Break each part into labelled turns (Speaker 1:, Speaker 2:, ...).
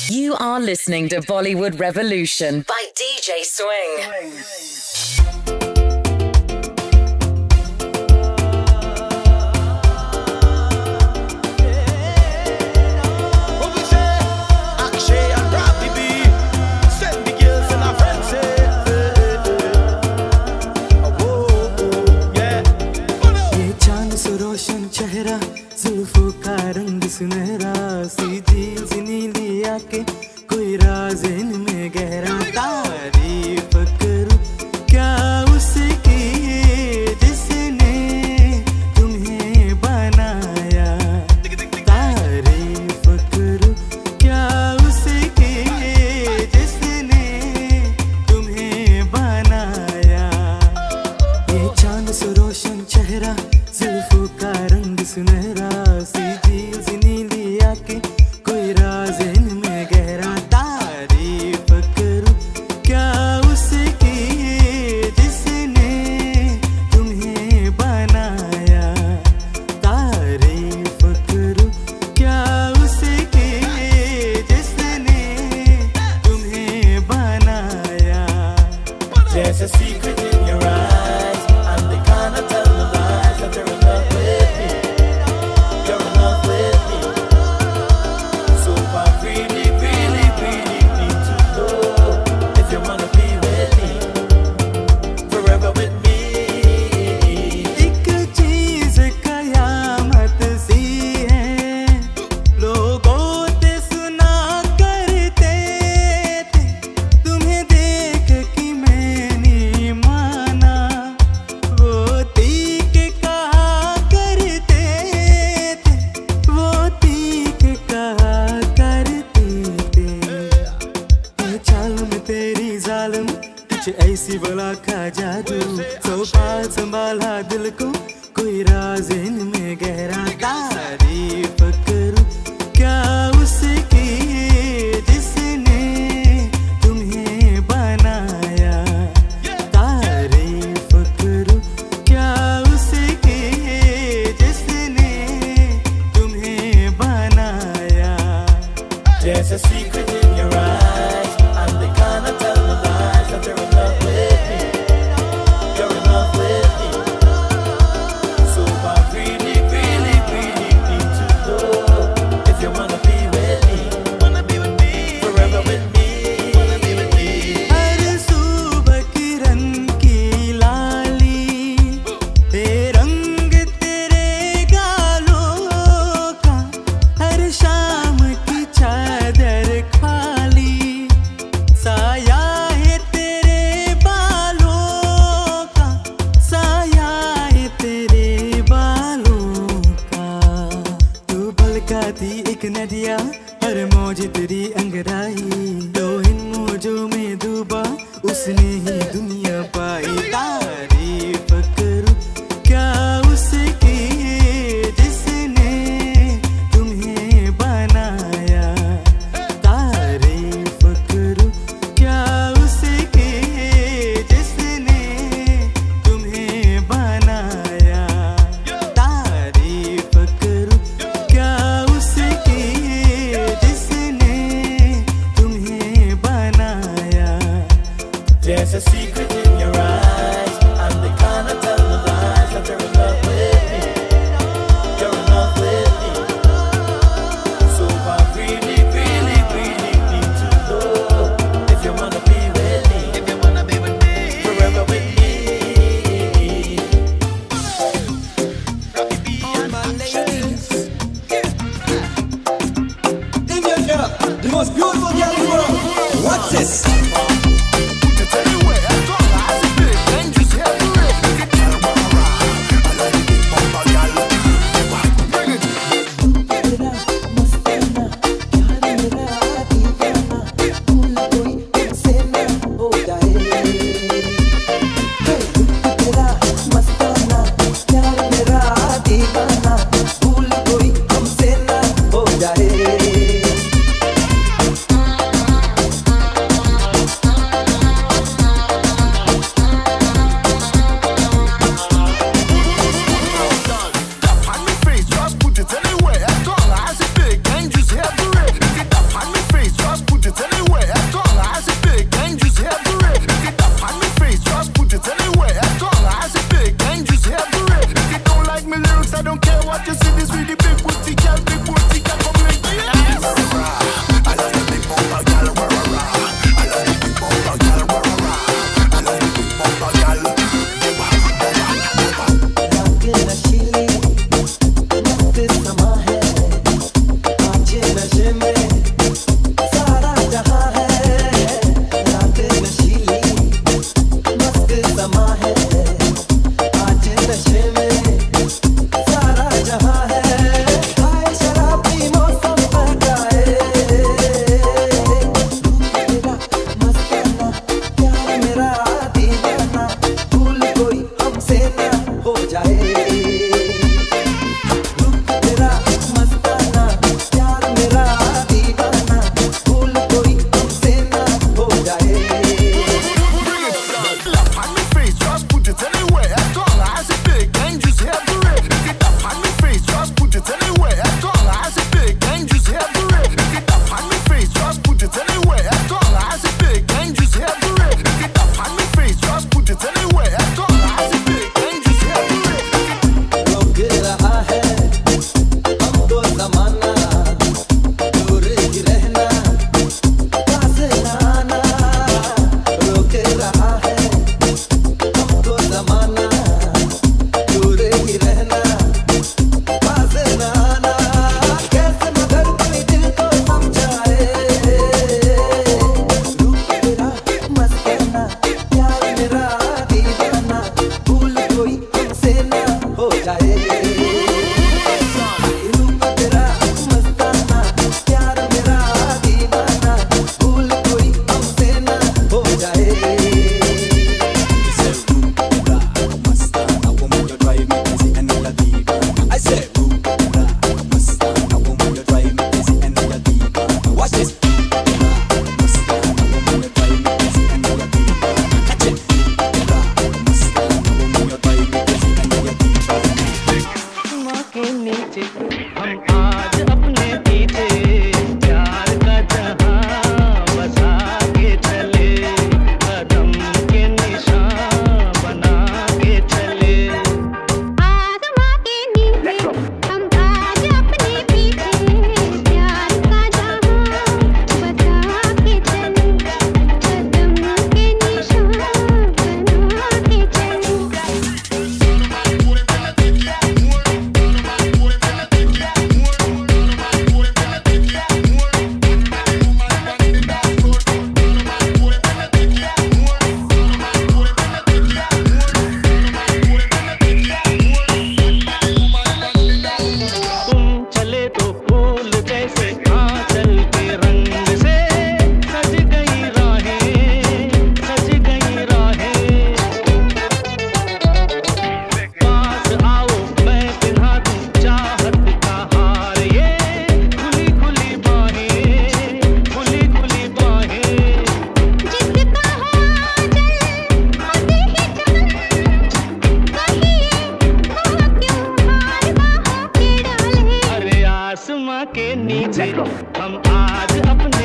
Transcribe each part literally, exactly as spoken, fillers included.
Speaker 1: You are listening to Bollywood Revolution by D J Swing.
Speaker 2: चेहरा जुल्फों का रंग सुनहरा सी झील सी नीली आंखें कोई राज इनमें गहरा तारीफ करूं क्या उसकी जिसने तुम्हें बनाया तारीफ करूं क्या उसकी जिसने तुम्हें बनाया ये चांद सा रोशन चेहरा जुल्फों का रंग सुनहरा सी झील सी नीली आंखें कोई राज इनमें गहरा तारीफ करूं क्या उसकी जिसने तुम्हें बनाया तारीफ करूं क्या उसकी जिसने तुम्हें बनाया There's a secret in your eyes I'm the kind of tell the lies that they're in love with me You're in love with me So I really, really, really need to know If you wanna be with me Forever with me एक चीज़ कयामत सी है लोगों से सुना करते थे तुम्हें देख कि मैंने माना वो तीक कहा करते थे वो तीक कहा करते थे ये चाल में तेरी जालिम कुछ ऐसी बला का जादू सौ पाल संभाला दिल को कोई राज इनमें गहरा तारीफ करूं क्या उसकी जिसने तुम्हें बनाया तारीफ करूं क्या उसकी जिसने तुम्हें बनाया There's a secret in your eyes I'm the kind of tell the lies that they're in love with me You're in love with me So I really, really, really need to know If you wanna be with me Wanna be with me Forever with me Wanna be with me हर सुबह किरण की लाली ते रंग तेरे गालों का हर शाम की चादर खाली साया है तेरे बालों का साया है तेरे बालों का तू बलकाती एक नदिया हर मौज तेरी अंगड़ाई दो इन मौजों में डूबा उसने ही दुनिया पाई तारीफ करूं क्या उसकी जिसने तुम्हें बनाया तारीफ करूं क्या उसकी जिसने तुम्हें बनाया तारीफ करूं क्या उसकी जिसने तुम्हें बनाया There's a secret in your eyes I'm the kind of tell the lies that they're in love with me You're in love with me So I really, really, really need to know If you wanna be with me If you wanna be with me Forever with me
Speaker 3: All my ladies. Indian girl, the most beautiful girl in the world. What's this?
Speaker 2: हो जाए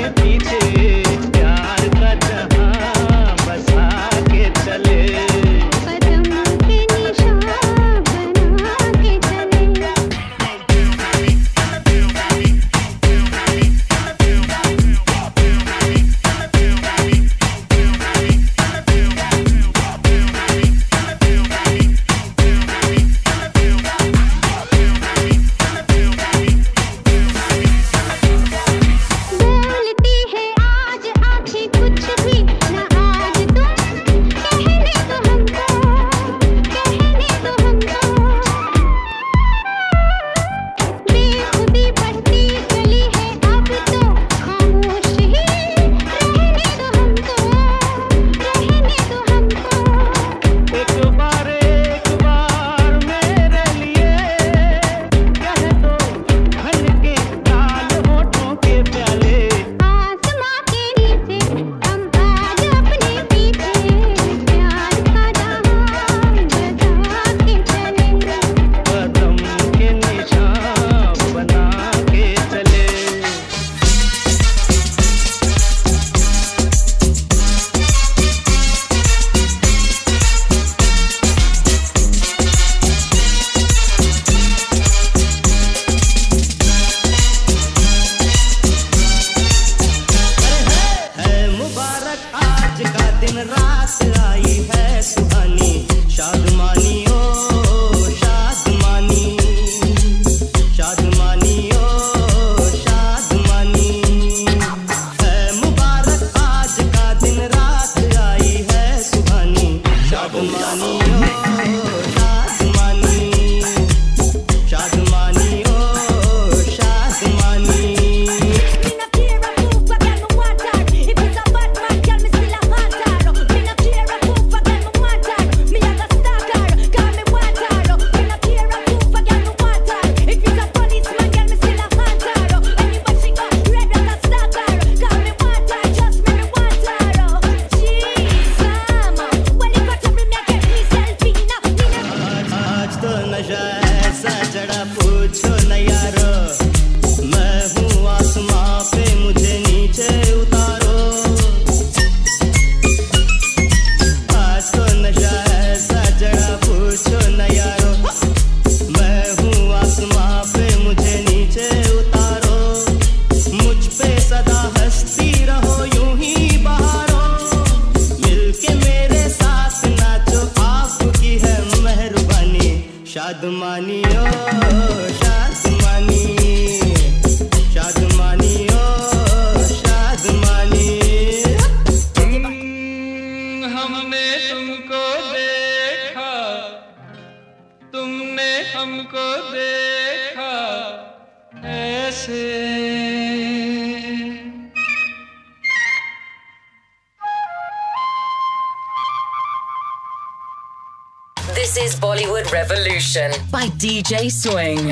Speaker 1: This is Bollywood Revolution by D J Swing.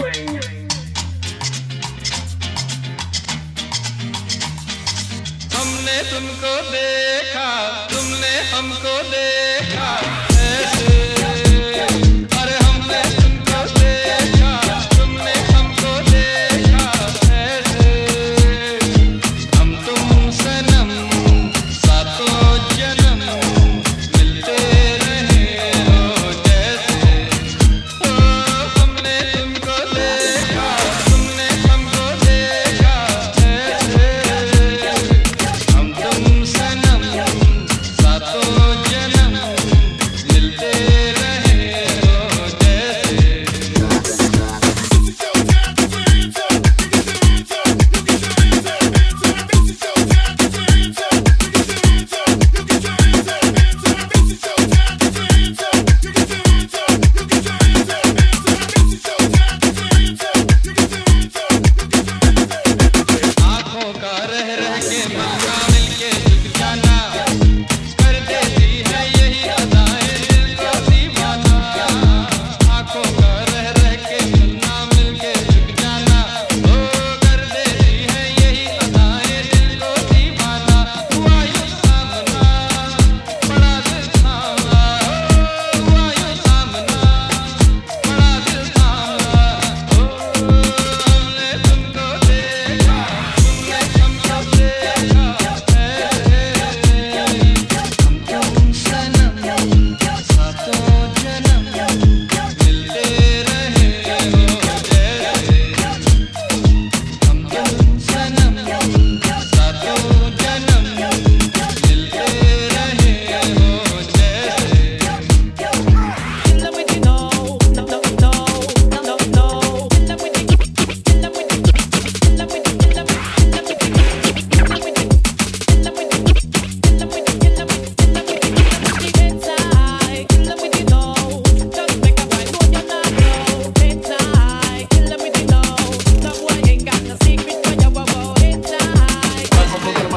Speaker 4: हमने तुमको देखा, तुमने हमको देखा ऐसे, अरे हमने तुमको देखा, तुमने हमको देखा ऐसे, हम तुम सनम सातों जन्म मिलते रहे हो जैसे, ओ हमने तुमको देखा, तुमने हमको देखा ऐसे, हम तुम सनम सातों जन्म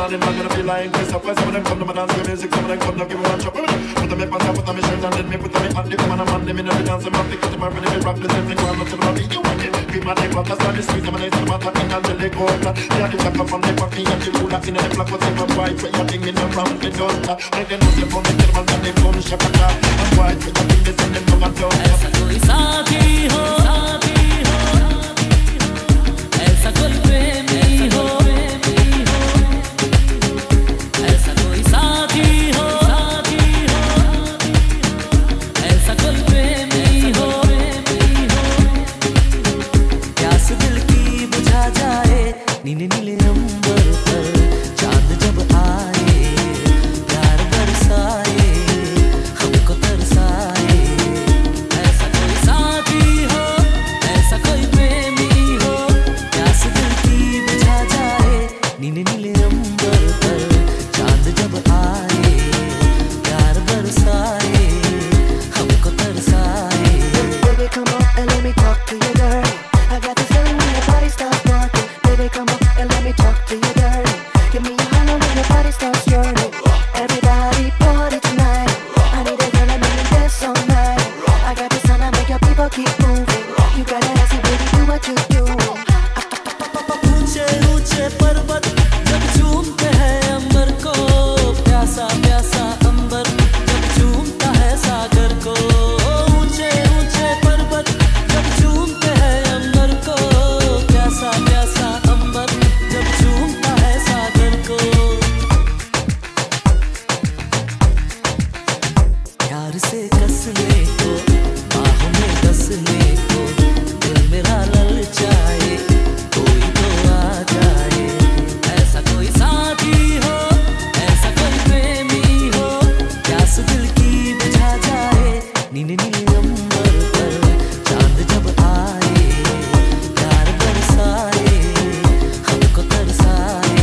Speaker 5: morning, I'm gonna be like this. Some of them come to my dance music, some of them come to give me one chop. Put them in pants, put them in shirt, and let me put them in hand. Come on, I'm them in the dance, I'm up to them, I'm ready to rock the same thing. I'm not to the you want it. Keep my name up, that's why the street, I'm gonna come out and I'll let go. Yeah, the chopper from the party, and the ruler in the black, what's in my wife, where you're thinking around the door. Make them know they're from the table, and they're from the shopper. I'm white, where you're thinking, send them to my door.
Speaker 6: ऐसा कोई साथी हो, साथी हो, ऐसा कोई प्रेमी हो, ऐसा कोई साथी हो, साथी हो, ऐसा कोई प्रेमी हो, प्यास दिल की बुझा जाए, नीले नीले अंबर पर चांद जब आए, प्यार बरसाए, हमको तरसाए। ऐसा कोई साथी हो, ऐसा कोई प्रेमी हो, प्यास दिल की बुझा जाए, नीले नीले अंबर पर चांद जब आए, प्यार बरसाए, हमको तरसाए।
Speaker 7: Baby, come on and let me talk to you, girl. I got this feeling when your body starts talking. Baby, come on and let me talk to you, girl. Give me a hand when your body starts yearning. Everybody party tonight. I need a girl and make me dance all night. I got this sound that make your people keep moving. You gotta ask me, baby, do what you do.
Speaker 6: ऊंचे ऊंचे पर्वत जब झूमते हैं अंबर को, प्यासा प्यासा अंबर जब झूमता है सागर को। ऊंचे ऊंचे पर्वत जब झूमते हैं अंबर को, प्यासा प्यासा अंबर जब झूमता है सागर को। प्यार से कसने को, बाहों में कसने को, दिल मेरा ललचाए, कोई तो आ जाए। ऐसा कोई साथी हो, ऐसा कोई प्रेमी हो, प्यास दिल की बुझा जाए, नीले नीले अंबर पर चांद जब आए, प्यार बरसाए, हमको तरसाए।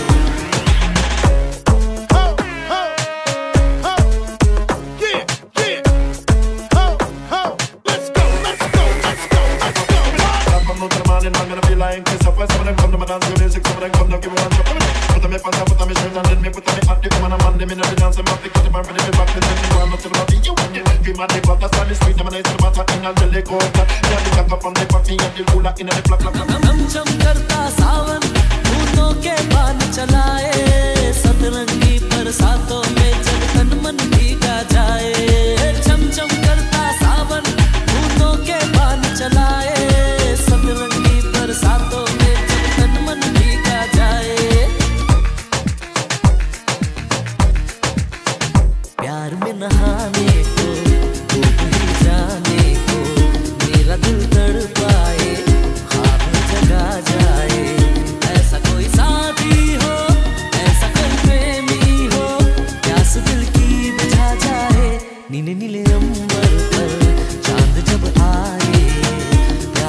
Speaker 5: I'm gonna be like this. Some of them come to my dance music, some of them come to give me one chop. Put them in pants, put them in shirt, and let me put them in hand. Come on, I'm them in the dance, I'm up to them, I'm ready to rock the same thing. I'm not to the you want it. Keep my name up, that's why the street, I'm gonna come out and I'll let go. Yeah, the chopper from the party, and the ruler in the black, black, black.
Speaker 6: चमचम करता सावन फूलों के बान चलाए, सतरंगी बरसातों में जब तन मन भीगा जाए। चमचम करता सावन फूलों के बान चलाए, सतरंगी बरसातों में जब तन मन भीगा जाए। प्यार में नहाने को, डूब ही जाने को, मेरा दिल तड़पाए, ख्वाब जगा जाए। ऐसा कोई साथी हो, ऐसा कोई प्रेमी हो, प्यास दिल की बुझा जाए, नीले नीले अंबर पर चांद जब आए,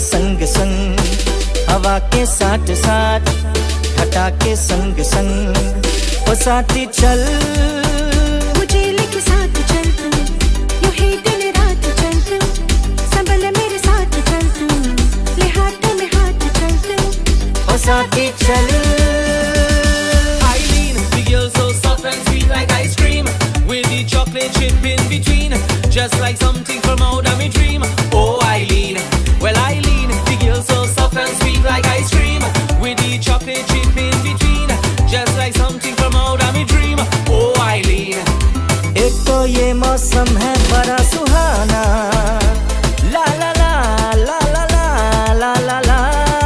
Speaker 8: संग संग, हवा के साथ साथ घटा के संग संग। ओ साथी चल
Speaker 7: मुझे लेके साथ चल तू, यूं ही दिन रात चल तू, संभल मेरे साथ चल तू, ले हाथ में हाथ चल तू।
Speaker 8: ओ साथी चल।
Speaker 6: Eileen, the girl so soft and sweet like ice cream, with the chocolate chip in between, just like something from out of my dream. Oh Eileen, well Eileen, the girl so soft and sweet like ice cream, with the chocolate chip in between, just like something from out of my dream. Oh Eileen,
Speaker 8: एक तो ये मौसम है बड़ा सुहाना, ला ला ला ला ला ला ला ला ला।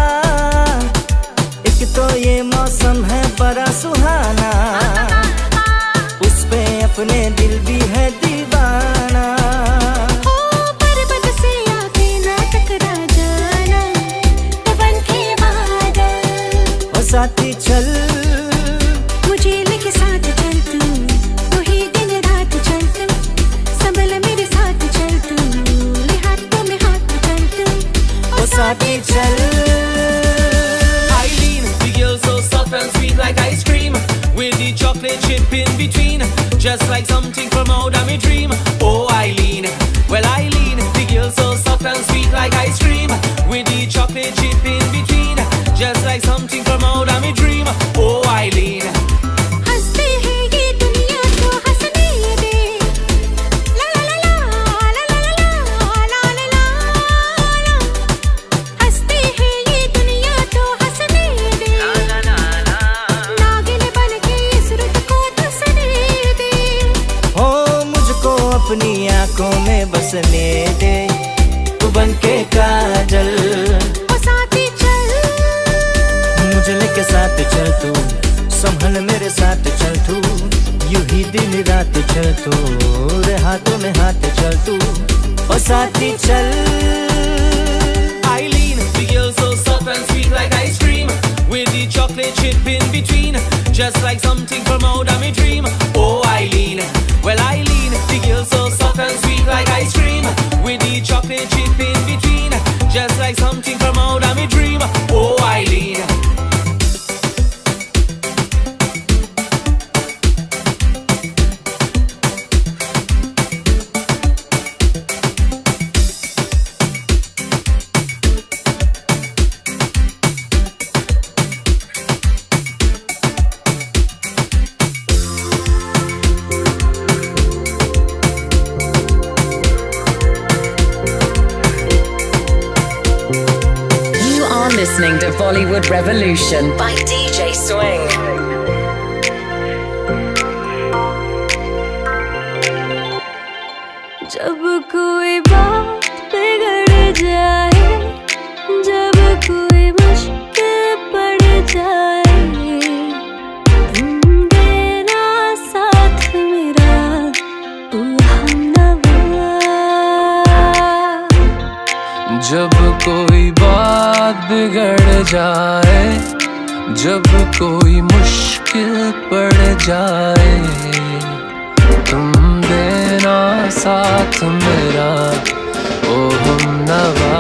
Speaker 8: एक तो ये मौसम है बड़ा सुहाना, उस पे अपने दिल भी है दीवाना।
Speaker 7: ओ पर्वत से आके ना टकरा जाना, तो बन के बादल।
Speaker 8: ओ साथी चल
Speaker 7: मुझे लेके साथ चल तू, यूं ही दिन रात चल तू, संभल मेरे साथ चल तू, ले हाथों में हाथ चल तू।
Speaker 8: ओ साथी चल।
Speaker 6: Eileen, the girl so soft and sweet like ice cream, with the chocolate chip in between, just like something from out of my dream. Oh Eileen, well Eileen, the girl so soft and sweet like ice cream, with the chocolate chip in between, just like something from out of my dream. Oh Eileen,
Speaker 7: हंसते हैं ये दुनिया तो हंसने दे, ला ला ला ला ला ला ला ला ला ला। हंसते हैं ये दुनिया तो हंसने दे, नागिन बन के इस रुत को धंसने दे।
Speaker 8: हो मुझको अपनी आंखों में बसने दे, तू बन के काजल।
Speaker 7: ओ साथी चल
Speaker 8: मुझे लेके साथ चल तू, संभल मेरे साथ चल तू, यूं ही दिन रात चल तू, रे हाथों में हाथ चल तू। ओ साथी चल।
Speaker 6: Eileen, the girl so soft and sweet like ice cream, with the chocolate chip in between, just like something from out of my dream. Oh Eileen, well Eileen, the girl so soft and sweet like ice cream, with the chocolate chip in between, just like something from out of my dream. Oh Eileen.
Speaker 1: Listening to Bollywood Revolution by D J Swing.
Speaker 7: जब कोई बात बिगड़ जाए, जब कोई मुश्किल पड़ जाए, तुम देना साथ मेरा, ओ हमनवा।
Speaker 9: जब कोई बात बिगड़ जाए, जब कोई मुश्किल पड़ जाए, तुम देना साथ मेरा, ओ हमनवा।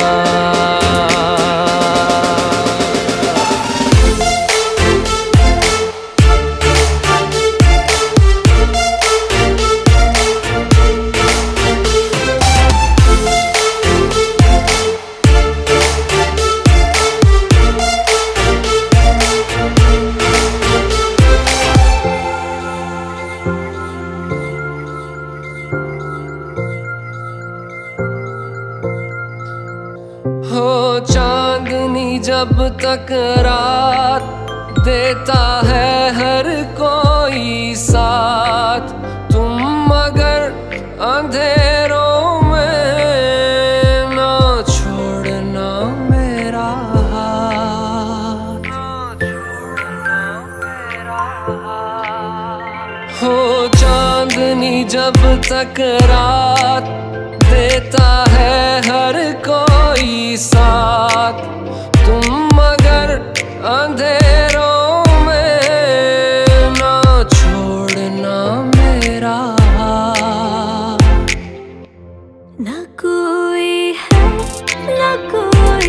Speaker 9: जब तक रात देता है हर कोई साथ, तुम मगर अंधेरों में ना छोड़ना मेरा हाथ। हो चांदनी जब तक रात देता है हर कोई साथ, तुम मगर अंधेरों में ना छोड़ना मेरा हाथ।
Speaker 7: ना कोई है ना कोई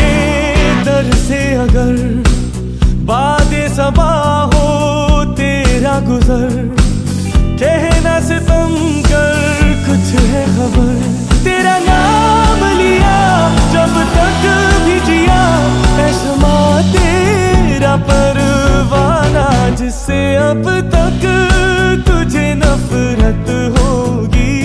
Speaker 2: के दर से अगर बादे सबा हो तेरा गुजर, कहना सितम कर कुछ है खबर। तेरा नाम लिया जब तक भी जिया, ऐशमा तेरा परवाना, जिससे अब तक तुझे नफरत होगी।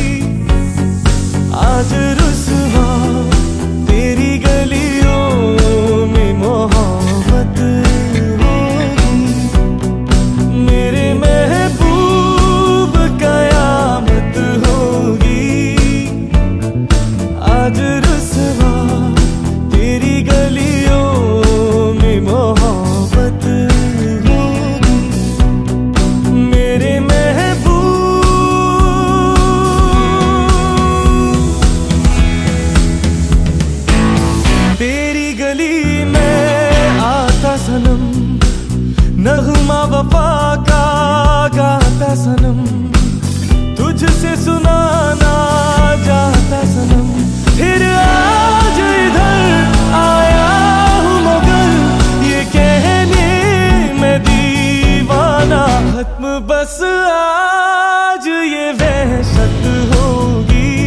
Speaker 2: आज रुसवा तेरी गलियों में मोहब्बत होगी, मेरे महबूब कयामत होगी। आज रुसवा तेरी गलियों में मोहब्बत होगी, मेरे महबूब। तेरी गली में आता सनम, नगमा वफा का गाता सनम, तुझसे सुनाना जाता सनम। फिर आज इधर आया हूँ मगर ये कहने मैं दीवाना, खत्म बस आज ये वहशत होगी।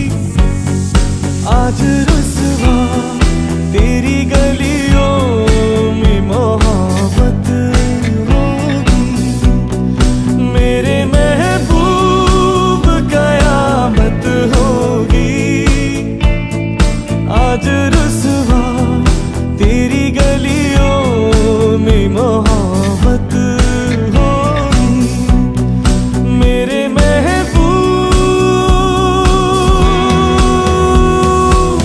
Speaker 2: आज रुसवा तेरी गलियों में मोहब्बत होगी, मेरे महबूब कयामत होगी। आज रुसवा तेरी गलियों में मोहब्बत होगी, मेरे महबूब।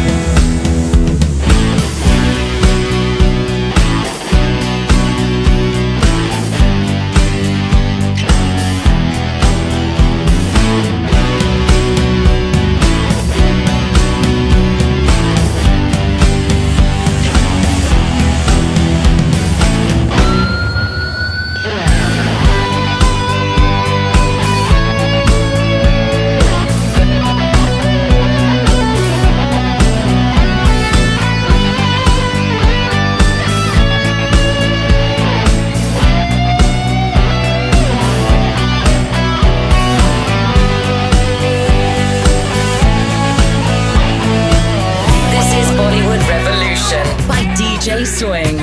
Speaker 1: This is Bollywood Revolution by D J Swing.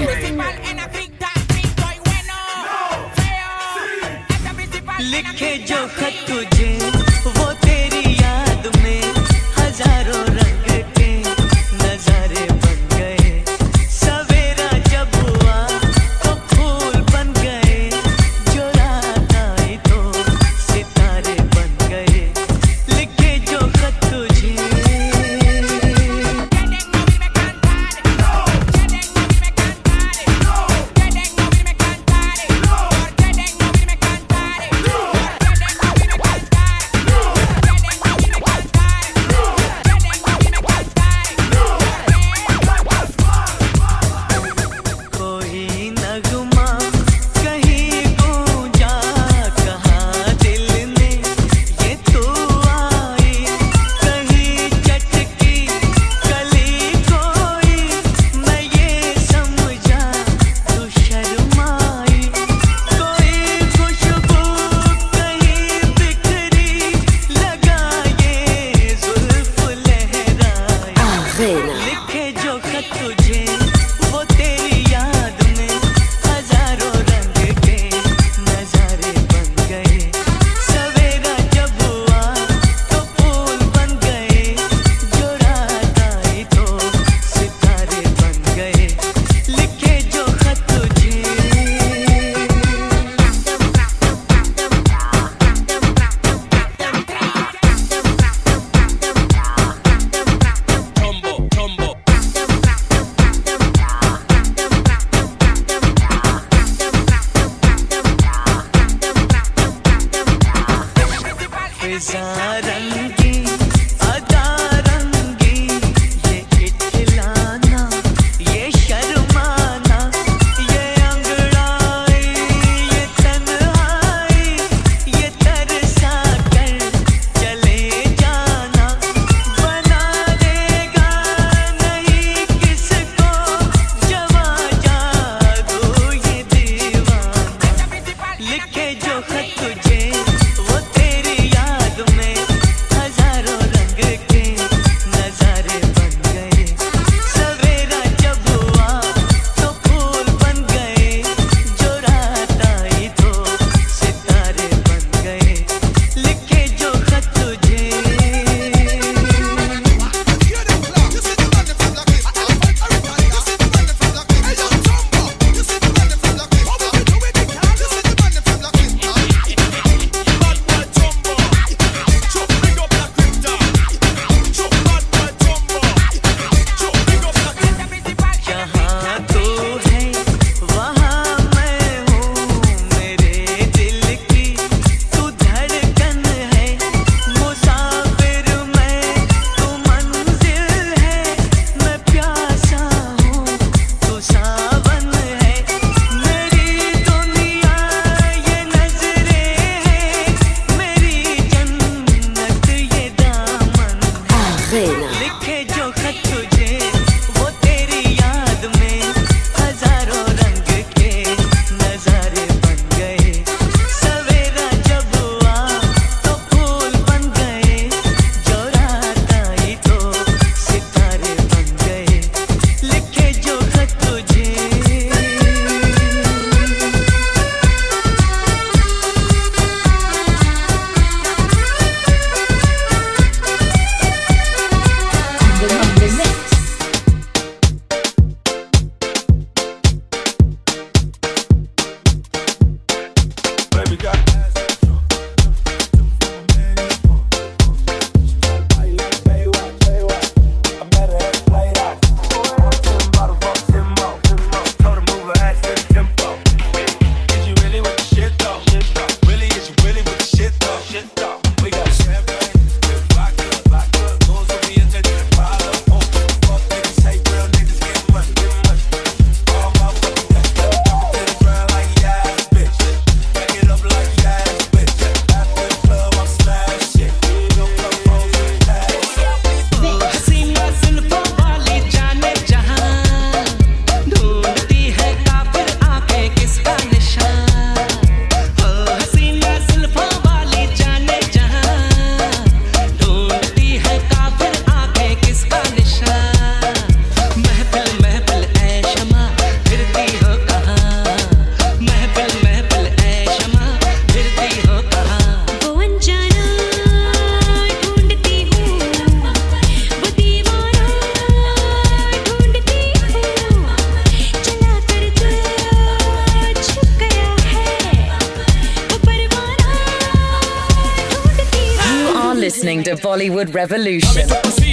Speaker 6: लिखे जो खत तुझे वो तेरी याद में हजारों रंग के नजारे बन गए। सवेरा जब हुआ तो फूल बन गए, जो रात आई तो सितारे बन गए। लिखे जो खत तुझे
Speaker 1: listening to Bollywood Revolution.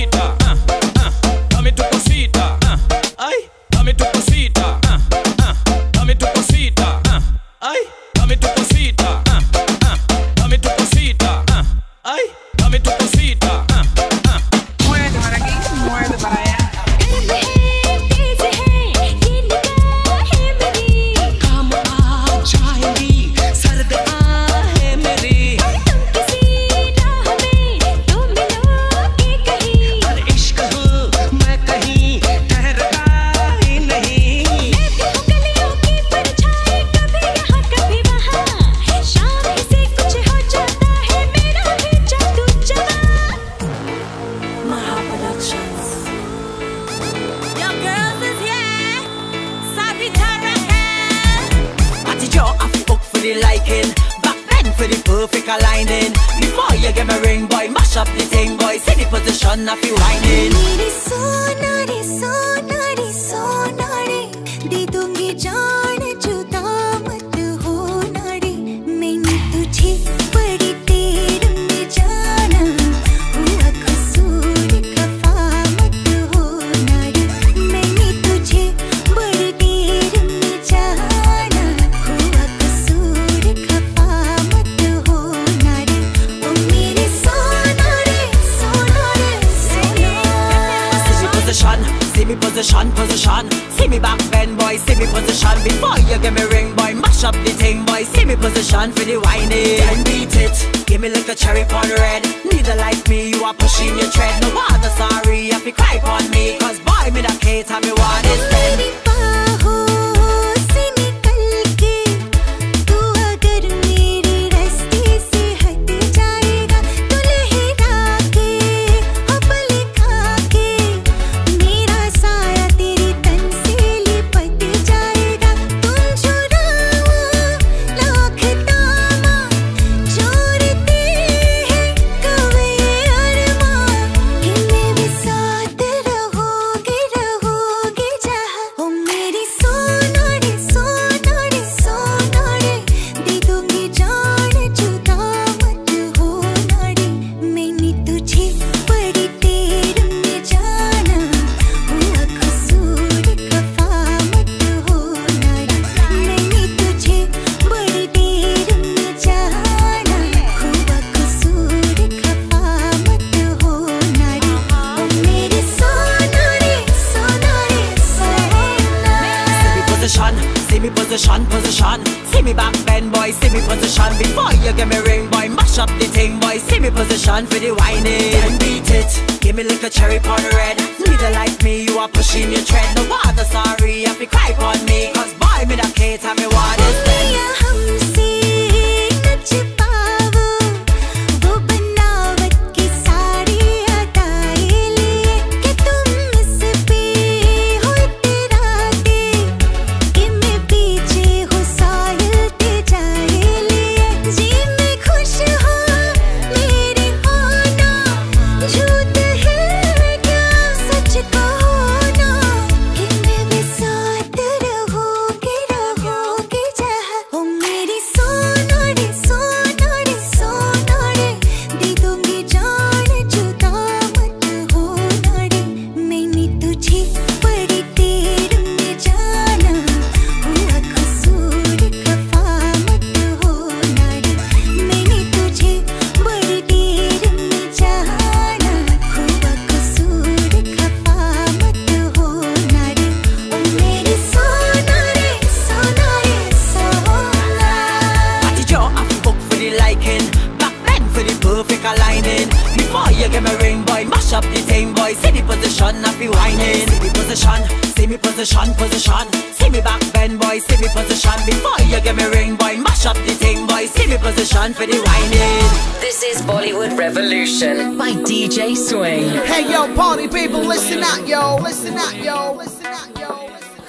Speaker 1: This is Bollywood Revolution by D J Swing.
Speaker 10: Hey yo, party people, listen out, yo, listen out, yo, listen out, yo.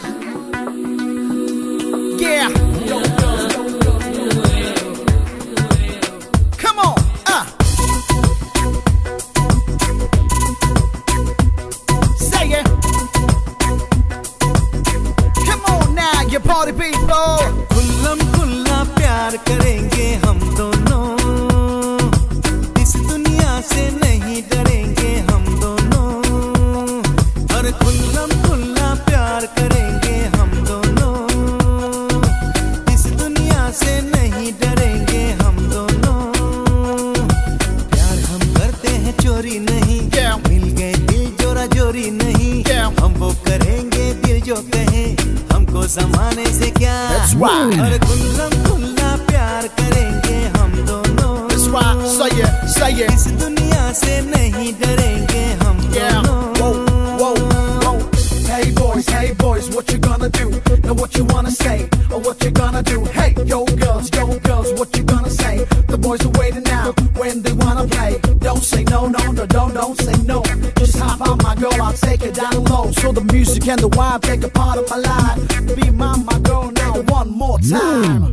Speaker 10: Yeah. Come on, uh. Say it. Come on now, you party people.
Speaker 2: खुल्लम खुल्ला प्यार करेंगे हम दोनों, इस दुनिया से नहीं
Speaker 8: जमाने से क्या।
Speaker 10: That's right.
Speaker 8: और खुल्लम खुल्ला प्यार करेंगे हम दोनों।
Speaker 10: That's right. Say it, say it.
Speaker 8: इस दुनिया से नहीं डरेंगे हम
Speaker 10: Yeah.
Speaker 8: दोनों।
Speaker 10: Whoa, whoa, whoa. Hey boys, hey boys, what you gonna do? Now what you wanna say, or what you gonna do? Hey, yo girls, yo girls, what you gonna say? The boys are waiting now when they wanna play. Don't say no, no, no, don't, don't say no. Just hop on my girl, I'll take it down low. So the music and the vibe take a part of my life. Be my, my girl now one more time.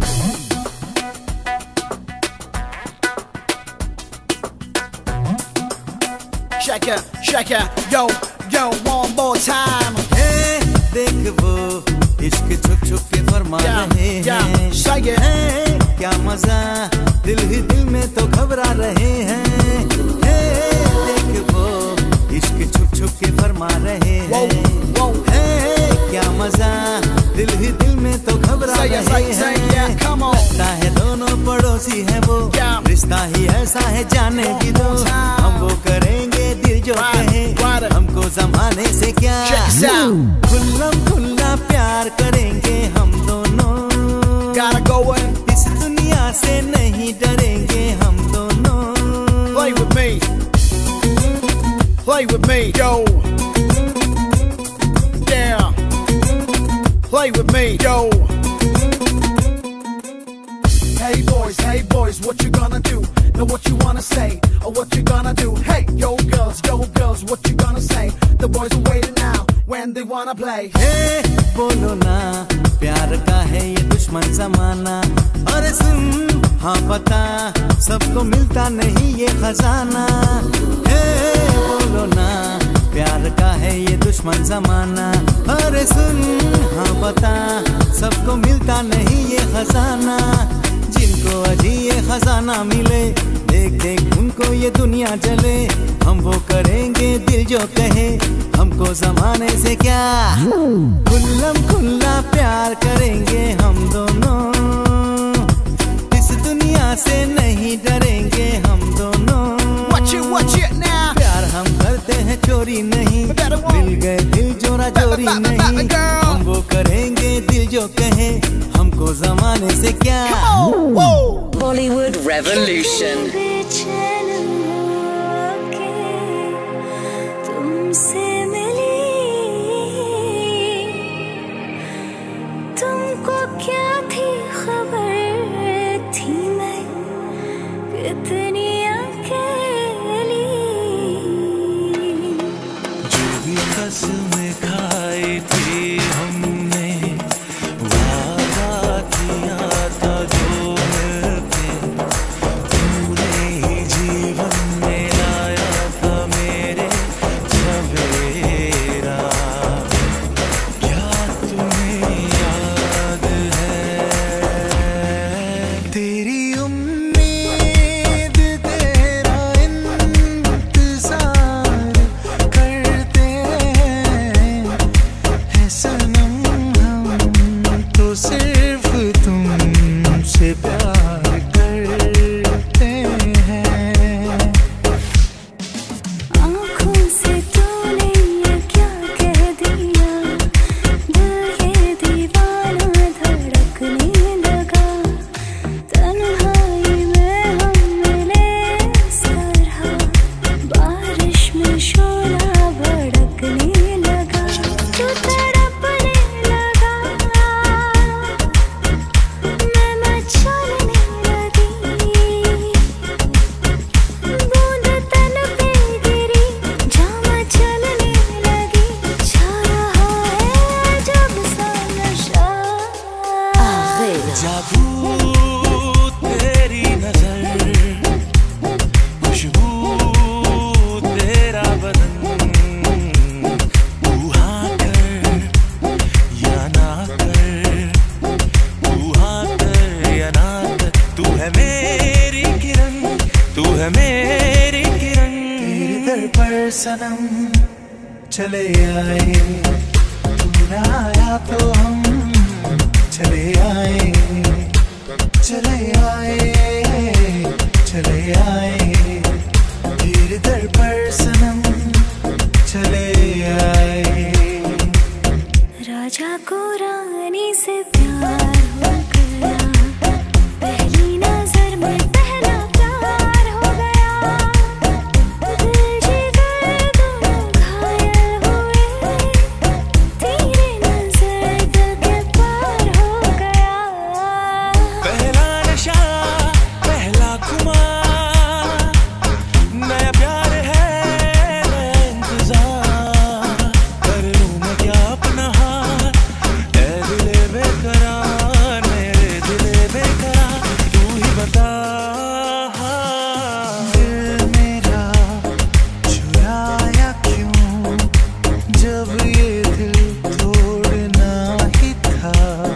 Speaker 10: Shake it, shake it, yo, yo, one more time.
Speaker 8: Hey, देख वो इश्क छुप छुप के फरमा
Speaker 10: Yeah,
Speaker 8: रहे
Speaker 10: yeah,
Speaker 8: हैं।
Speaker 10: say it.
Speaker 8: Hey, क्या मजा, दिल ही दिल में तो घबरा रहे हैं। Hey, देख वो इश्क छुप छुप के फरमा रहे
Speaker 10: Whoa,
Speaker 8: हैं।
Speaker 10: whoa.
Speaker 8: Hey, क्या मजा, दिल ही दिल में तो घबरा
Speaker 10: Say it,
Speaker 8: रहे
Speaker 10: say it, say it,
Speaker 8: हैं।
Speaker 10: yeah, come on.
Speaker 8: लगता है दोनों पड़ोसी है वो,
Speaker 10: Yeah.
Speaker 8: रिश्ता ही ऐसा है जाने भी दो।
Speaker 10: One more time.
Speaker 8: हम वो करेंगे दिल जो
Speaker 10: Right,
Speaker 8: कहे,
Speaker 10: right.
Speaker 8: हमको जमाने से क्या।
Speaker 10: Check this out.
Speaker 8: खुल्लम खुल्ला प्यार करेंगे हम दोनों।
Speaker 10: Gotta go in.
Speaker 8: इस दुनिया से नहीं डरेंगे हम दोनों।
Speaker 10: Play with me. Play with me, yo. Yeah. Play with me, yo. Hey boys, hey boys, what you gonna do? Know what you wanna say, or what you gonna do? Hey, yo girls, yo girls, what you gonna say? The boys are waiting now when they wanna play.
Speaker 8: हे बोलो ना, प्यार का है ये दुश्मन जमाना। और सुन, हाँ पता, सबको मिलता नहीं ये खजाना। हे बोलो ना, प्यार का है ये दुश्मन जमाना। और सुन, हाँ पता, सबको मिलता नहीं ये खजाना। जिनको अजी ये खजाना मिले, देख देख उनको ये दुनिया जले। हम वो करेंगे दिल जो कहे, हमको जमाने से क्या। खुल्लम खुल्ला प्यार करेंगे हम दोनों। इस दुनिया से नहीं डरेंगे हम दोनों।
Speaker 10: Watch it, watch it now.
Speaker 8: प्यार हम करते हैं चोरी नहीं, मिल गए दिल जोरा जोरी नहीं। हम वो करेंगे दिल जो कहे, हमको जमाने से क्या।
Speaker 1: Bollywood Revolution.
Speaker 11: तुमसे मिली, तुमको क्या थी खबर, थी मैं कितनी अकेली।
Speaker 12: जो भी कसमें खाई थी हमने, वादा किया था जो मिलके, तूने ही जीवन में लाया था मेरे सवेरा। क्या तुम्हें याद है, तेरी उम्मीद तेरा इंतजार करते हैं, है सनम हम तो सिर्फ तुमसे प्यार करते हैं।
Speaker 11: आँखों से तूने ये क्या कह दिया, दिल ये दीवाना धड़कने लगा। तन्हाई में हम मिले इस तरह, बारिश में शोला भड़कने लगा। तू तड़पने लगा, मैं मचलने लगी। बूंद तन पे गिरी, जामा चलने लगी। छा रहा है जब सा नशा।
Speaker 12: जादू तेरी नजर, खुशबू तेरा बदन, तू हाँ कर या ना कर, तू हाँ कर या ना कर। तू है मेरी किरण, तू है मेरी किरण।
Speaker 13: तेरे दर पर सनम चले आए, तू ना आया तो हम चले आए, चले आए, चले आए। तेरे दर पर सनम चले आए।
Speaker 11: राजा को रानी से प्यार हो गया, पहली नजर में पहला प्यार हो गया, दिल जिगर दोनों घायल हुए, तेरी नजर दिल के पार हो गया।
Speaker 12: पहला नशा पहला खुमार, नया प्यार है नया इंतजार, कर लूं मैं क्या अपना हार, ऐ दिले बेकरार मेरे दिले बेकरार, तू ही बता।
Speaker 13: दिल मेरा चुराया क्यों, जब ये दिल तोड़ना ही था,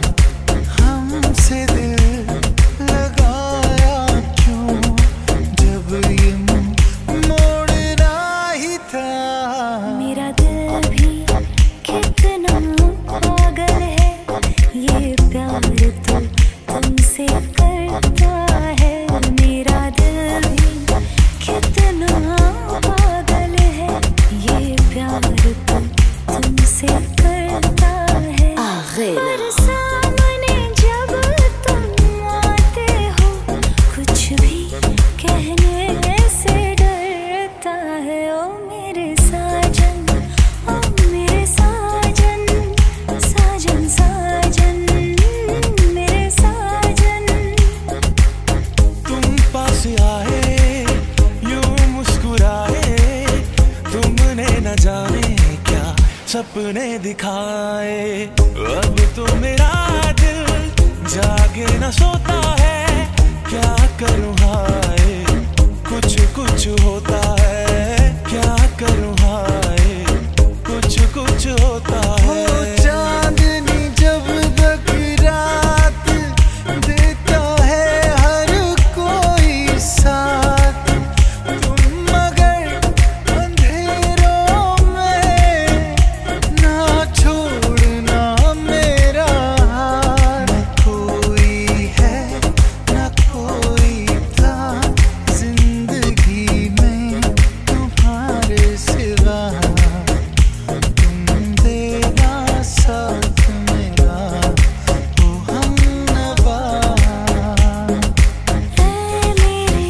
Speaker 13: हमसे दिल लगाया क्यों, जब ये मोड़ना ही था।
Speaker 11: मेरा दिल भी कितना पागल है, ये प्यार तो तुमसे करता है। मेरा दिल भी कितना पागल है, ये प्यार तो तुमसे करता है। पर सामने जब तुम आते हो, कुछ भी कहने से डरता है। ओ मेरे साजन, ओ मेरे साजन, साजन साजन मेरे साजन।
Speaker 12: तुम पास आए यूं मुस्कुराए, तुमने न जाने क्या सपने दिखाए, अब तो मेरा दिल जागे न सोता है, क्या करूं हाय कुछ कुछ होता है, क्या करूं हाय कुछ कुछ होता
Speaker 13: हो
Speaker 12: है।
Speaker 13: चांदनी जब तक रात देता है हर कोई साथ, तुम मगर अंधेरों में ना छोड़ना मेरा हाथ। न कोई है न कोई था जिंदगी में तुम्हारे सिवा, तुम देना साथ मेरा ओ हमनवा।
Speaker 11: ऐ मेरे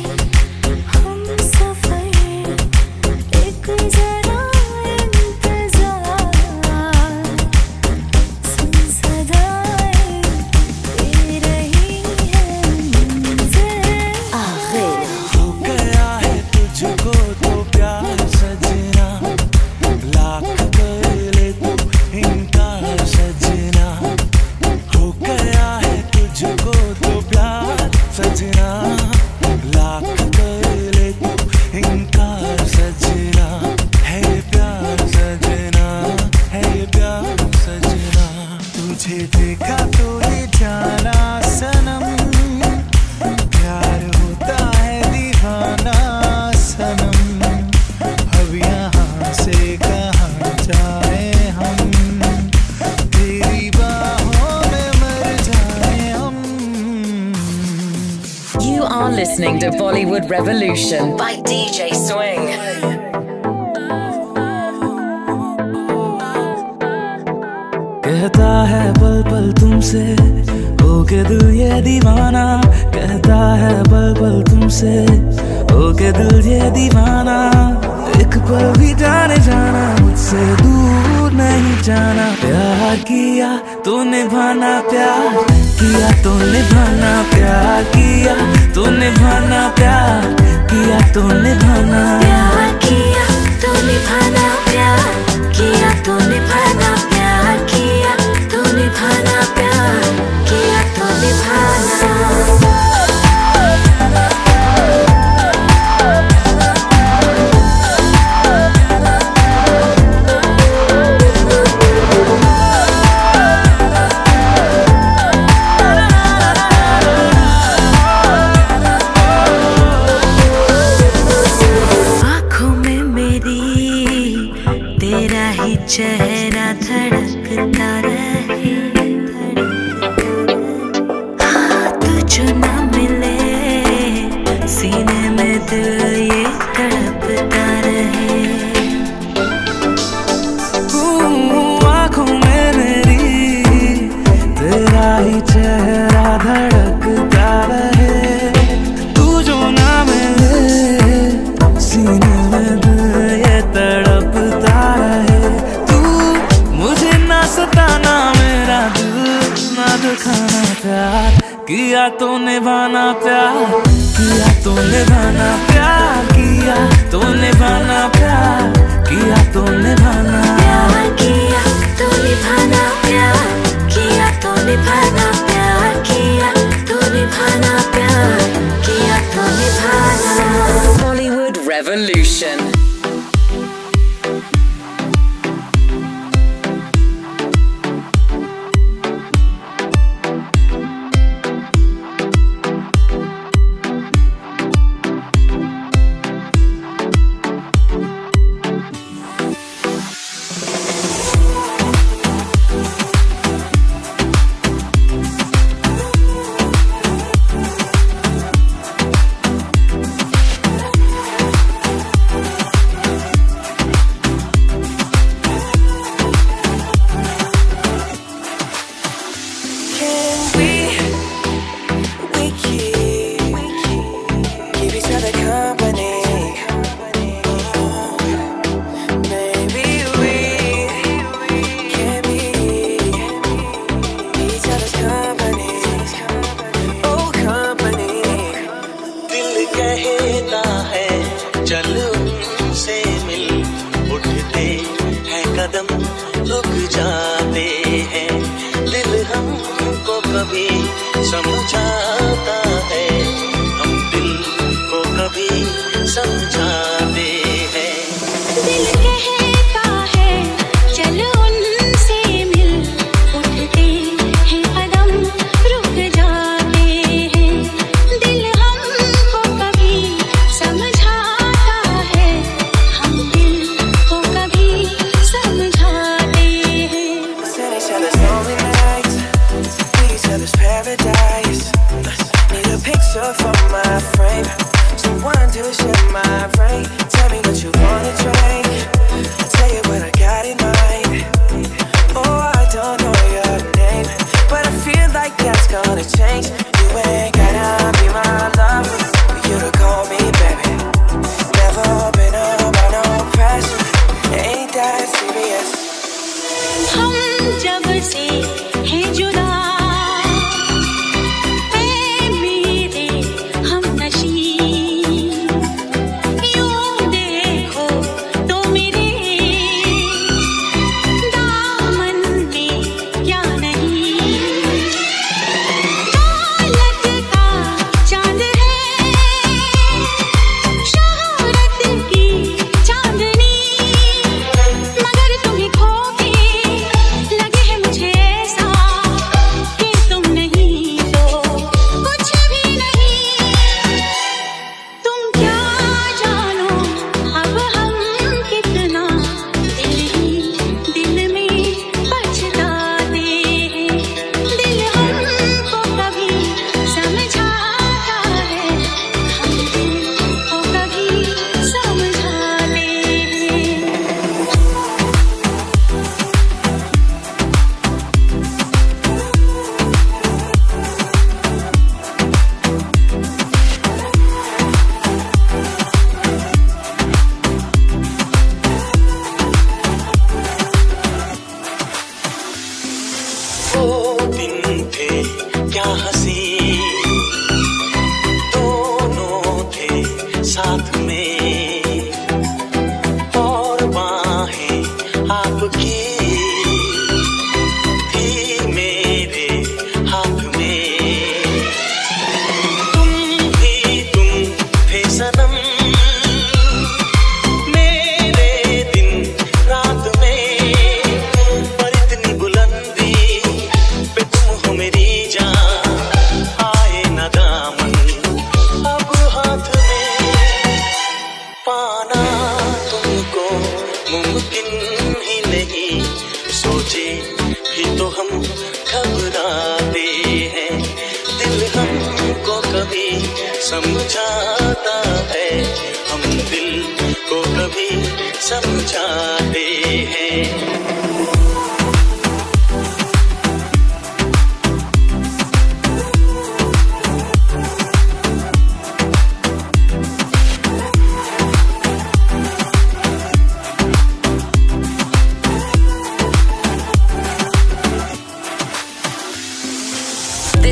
Speaker 11: हमसफर, एक जरा इंतजार, सुन सदाएं दे रही है मंज़िल।
Speaker 12: हो गया है तुझको तो प्यार सजना, लाख कर ले तू इनकार सजना, हो गया है तुझको तो प्यार सजना, लाख कर ले तू इनकार सजना, है ये प्यार सजना, है ये प्यार सजना।
Speaker 13: तुझे देखा तो ये जाना सनम, प्यार होता है दीवाना सनम, अब यहाँ से कहाँ जाए हम, तेरी बाहों में मर जाए हम।
Speaker 1: You are listening to Bollywood Revolution by D J Swing.
Speaker 9: कहता है पल पल तुमसे हो के दिल ये दीवाना, कहता है पल पल तुमसे हो के दिल ये दीवाना, एक पल भी जाने जाना मुझसे दूर नहीं जाना। प्यार किया तो निभाना, प्यार किया तो निभाना, प्यार किया तो निभाना, प्यार किया तो निभाना,
Speaker 11: प्यार किया तो निभाना, प्यार किया तो निभाना, प्यार किया तो निभाना, प्यार किया तो निभाना। आँखों में मेरी तेरा ही चेहरा धड़कता रहे, हाथ जो ना मिले सीने में दिल ये तड़पता रहे।
Speaker 9: आँखों में मेरी करता ना मेरा दिल ना दिखाना प्यार किया तो निभाना प्यार किया तो निभाना प्यार किया तो निभाना प्यार किया तो निभाना
Speaker 11: प्यार किया तो निभाना प्यार किया तो निभाना प्यार किया तो निभाना प्यार किया तो निभाना
Speaker 1: Bollywood Revolution.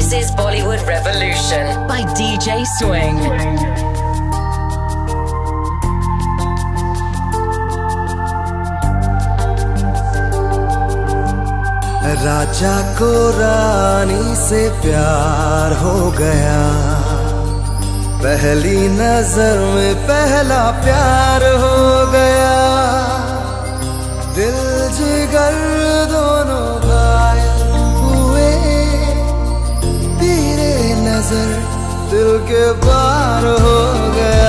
Speaker 1: This is Bollywood Revolution by D J Swing.
Speaker 13: राजा को रानी से प्यार हो गया, पहली नजर में पहला प्यार हो गया। दिल जिगर दोनों घायल हुए, तेरे नजर दिल के पार हो गया।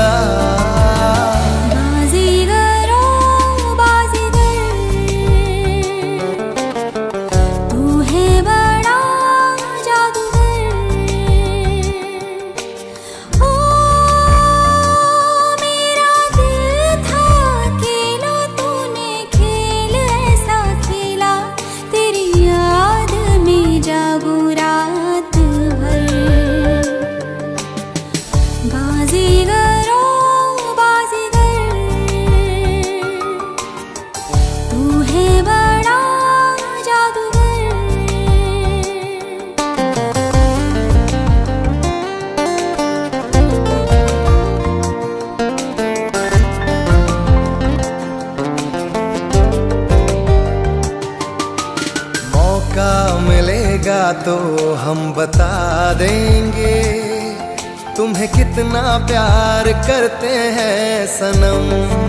Speaker 13: तो हम बता देंगे तुम्हें कितना प्यार करते हैं सनम।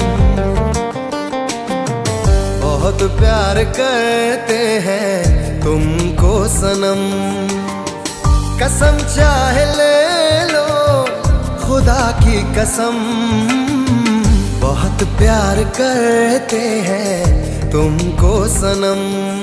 Speaker 13: बहुत प्यार करते हैं तुमको सनम। कसम चाहे ले लो खुदा की कसम, बहुत प्यार करते हैं तुमको सनम।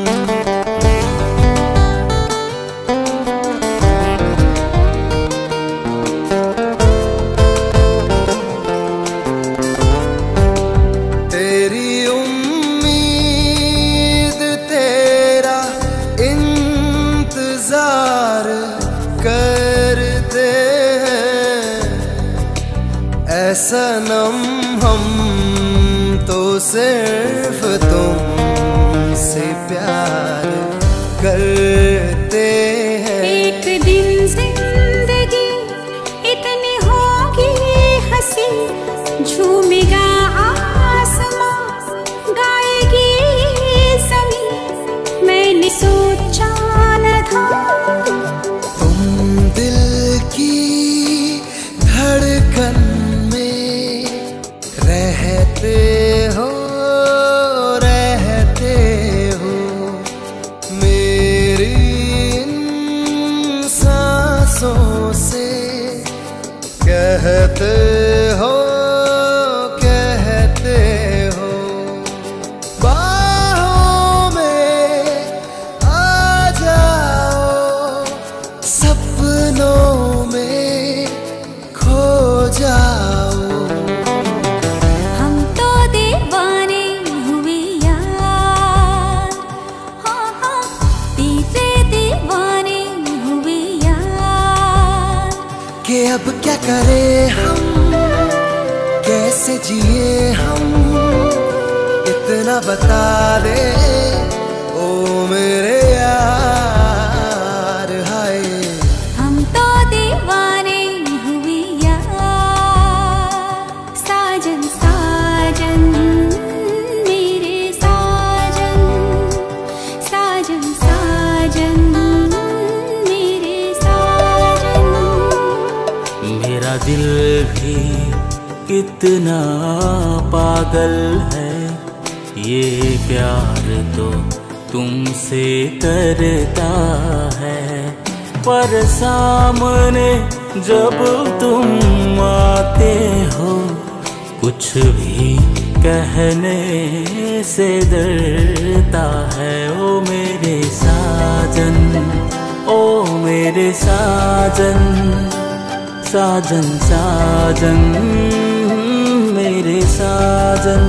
Speaker 13: सनम हम तो सिर्फ तुमसे प्यार करते हैं।
Speaker 14: एक दिन जिंदगी इतनी होगी हंसी, झूमेगा आसमां गाएगी ज़मीं। मैंने सोचा न था
Speaker 13: तुम दिल की धड़कन रहते हो, रहते हो मेरी इन सांसों से। कहते हो, कहते हो बाहों में आ जाओ, सपनों में खो जाओ। अब क्या करें हम, कैसे जिए हम, इतना बता दे ओ मेरे यार। हाय
Speaker 14: हम तो दीवाने हुए यार, साजन साजन मेरे साजन, साजन साजन
Speaker 9: दिल भी कितना पागल है, ये प्यार तो तुमसे करता है। पर सामने जब तुम आते हो, कुछ भी कहने से डरता है। ओ मेरे साजन, ओ मेरे साजन, साजन साजन मेरे साजन।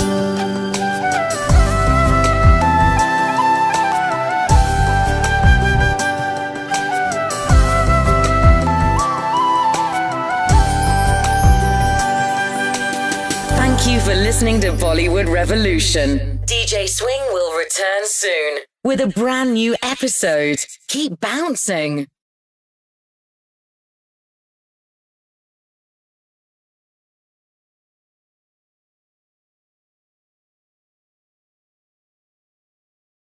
Speaker 1: Thank you for listening to Bollywood Revolution. D J Swing will return soon with a brand new episode. Keep bouncing.